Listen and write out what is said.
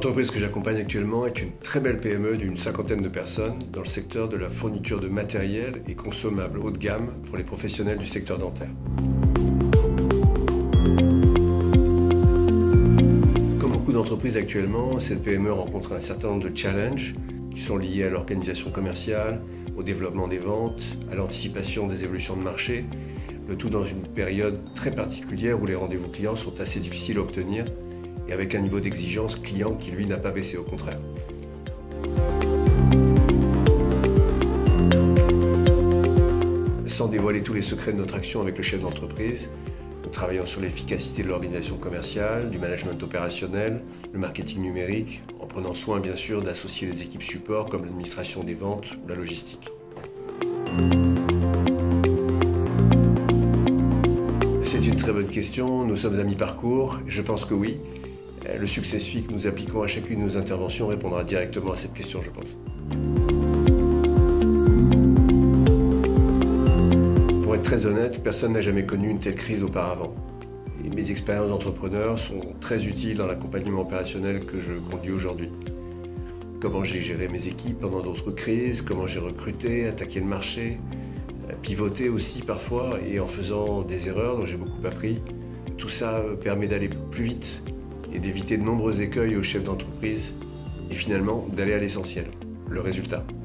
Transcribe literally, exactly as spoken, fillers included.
L'entreprise que j'accompagne actuellement est une très belle P M E d'une cinquantaine de personnes dans le secteur de la fourniture de matériel et consommables haut de gamme pour les professionnels du secteur dentaire. Comme beaucoup d'entreprises actuellement, cette P M E rencontre un certain nombre de challenges qui sont liés à l'organisation commerciale, au développement des ventes, à l'anticipation des évolutions de marché, le tout dans une période très particulière où les rendez-vous clients sont assez difficiles à obtenir et avec un niveau d'exigence client qui lui n'a pas baissé, au contraire. Sans dévoiler tous les secrets de notre action avec le chef d'entreprise, nous travaillons sur l'efficacité de l'organisation commerciale, du management opérationnel, le marketing numérique, en prenant soin bien sûr d'associer les équipes support comme l'administration des ventes ou la logistique. C'est une très bonne question, nous sommes à mi-parcours, je pense que oui. Le success fee que nous appliquons à chacune de nos interventions répondra directement à cette question, je pense. Pour être très honnête, personne n'a jamais connu une telle crise auparavant. Et mes expériences d'entrepreneur sont très utiles dans l'accompagnement opérationnel que je conduis aujourd'hui. Comment j'ai géré mes équipes pendant d'autres crises, comment j'ai recruté, attaqué le marché, pivoté aussi parfois et en faisant des erreurs dont j'ai beaucoup appris. Tout ça permet d'aller plus vite et d'éviter de nombreux écueils aux chefs d'entreprise et finalement d'aller à l'essentiel, le résultat.